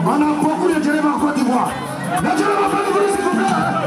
On a beaucoup de Djellaba en Côte d'Ivoire. La Djellaba, pas de vous, s'il vous plaît.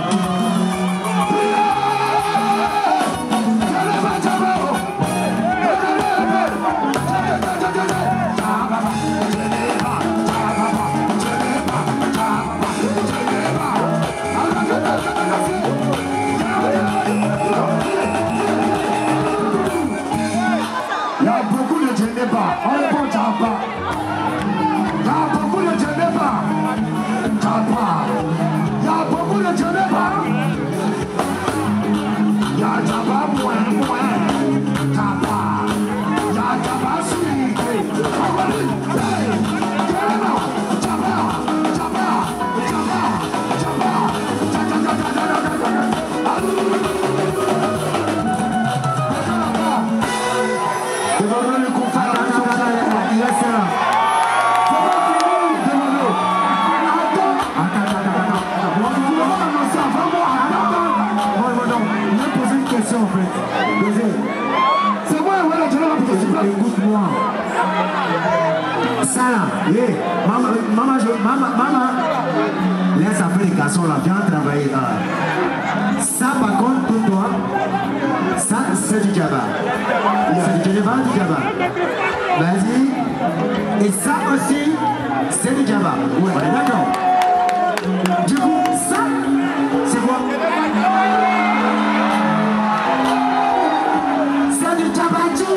Il y a beaucoup de Djellaba. On répond Djaba. Il y a beaucoup de Djellaba. Djaba. Il y a beaucoup de Djellaba. Il y a Djaba moins. Djaba. Il y a Djaba suivi. C'est moi, voilà, tu l'as rappelé. Écoute-moi. Ça là, maman, laisse après les garçons là, viens travailler là. Ça par contre pour toi, ça c'est du Djaba. C'est du Djaba, du Djaba. Vas-y. Et ça aussi, c'est du Djaba. Ouais, d'accord. Du coup, ça, c'est quoi? C'est du Djabadji.